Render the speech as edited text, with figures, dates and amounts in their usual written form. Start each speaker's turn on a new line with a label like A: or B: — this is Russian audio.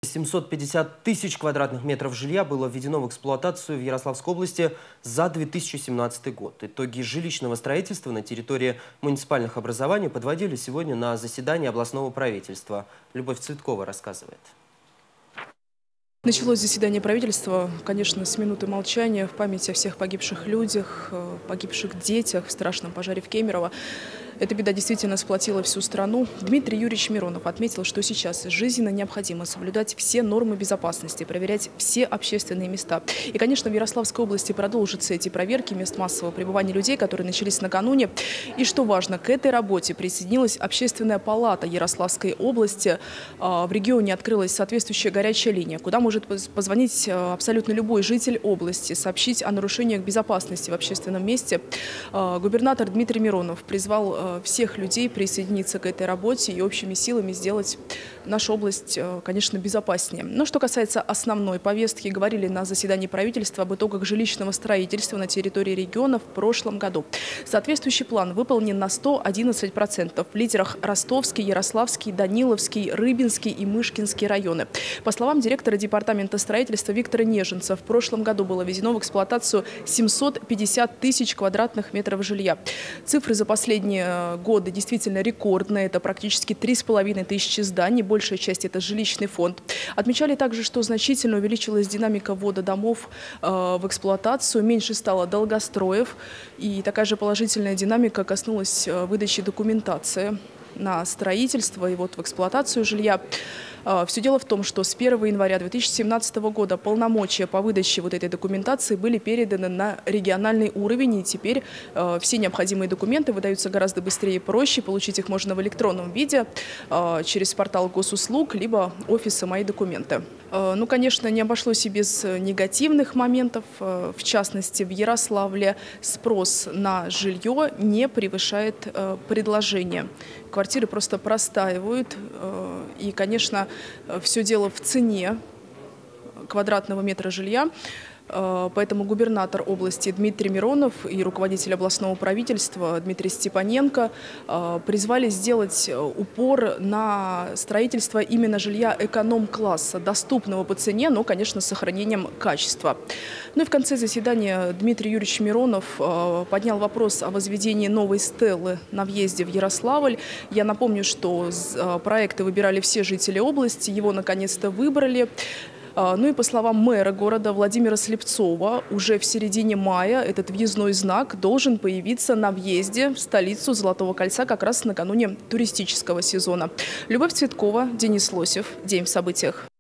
A: 750 тысяч квадратных метров жилья было введено в эксплуатацию в Ярославской области за 2017 год. Итоги жилищного строительства на территории муниципальных образований подводили сегодня на заседании областного правительства. Любовь Цветкова рассказывает.
B: Началось заседание правительства, конечно, с минуты молчания в память о всех погибших людях, погибших детях в страшном пожаре в Кемерово. Эта беда действительно сплотила всю страну. Дмитрий Юрьевич Миронов отметил, что сейчас жизненно необходимо соблюдать все нормы безопасности, проверять все общественные места. И, конечно, в Ярославской области продолжатся эти проверки мест массового пребывания людей, которые начались накануне. И, что важно, к этой работе присоединилась Общественная палата Ярославской области. В регионе открылась соответствующая горячая линия, куда может позвонить абсолютно любой житель области, сообщить о нарушениях безопасности в общественном месте. Губернатор Дмитрий Миронов призвал всех людей присоединиться к этой работе и общими силами сделать нашу область, конечно, безопаснее. Но что касается основной повестки, говорили на заседании правительства об итогах жилищного строительства на территории региона в прошлом году. Соответствующий план выполнен на 111%. В лидерах Ростовский, Ярославский, Даниловский, Рыбинский и Мышкинский районы. По словам директора департамента строительства Виктора Неженца, в прошлом году было введено в эксплуатацию 750 тысяч квадратных метров жилья. Цифры за последние годы действительно рекордные. Это практически 3500 зданий. Большая часть – это жилищный фонд. Отмечали также, что значительно увеличилась динамика ввода домов в эксплуатацию. Меньше стало долгостроев. И такая же положительная динамика коснулась выдачи документации на строительство и вот в эксплуатацию жилья. Все дело в том, что с 1 января 2017 года полномочия по выдаче вот этой документации были переданы на региональный уровень. И теперь все необходимые документы выдаются гораздо быстрее и проще. Получить их можно в электронном виде через портал госуслуг, либо офиса «Мои документы». Ну, конечно, не обошлось и без негативных моментов. В частности, в Ярославле спрос на жилье не превышает предложение. Квартиры просто простаивают. И, конечно, все дело в цене квадратного метра жилья. Поэтому губернатор области Дмитрий Миронов и руководитель областного правительства Дмитрий Степаненко призвали сделать упор на строительство именно жилья эконом-класса, доступного по цене, но, конечно, с сохранением качества. Ну и в конце заседания Дмитрий Юрьевич Миронов поднял вопрос о возведении новой стелы на въезде в Ярославль. Я напомню, что проекты выбирали все жители области, его наконец-то выбрали. Ну и по словам мэра города Владимира Слепцова, уже в середине мая этот въездной знак должен появиться на въезде в столицу Золотого кольца как раз накануне туристического сезона. Любовь Цветкова, Денис Лосев. День в событиях.